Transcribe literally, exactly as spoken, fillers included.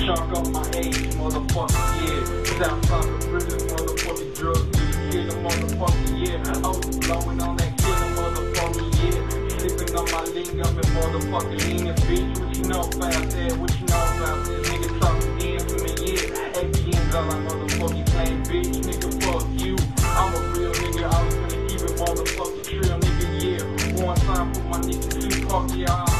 Chalk up my age, motherfucker, yeah. Southside of prison, motherfucking drug me, killer, motherfucker, yeah. I was blowing on that killer, motherfucker, yeah. Sipping on my lean, I'm in motherfucking lean, bitch. What you know about that? What you know about this? Nigga talking again for me, yeah. A P M's all I motherfucking playing, bitch. Nigga, fuck you. I'm a real nigga, I was gonna keep it motherfucking trill, nigga, yeah. One time for my nigga Tupac, yeah.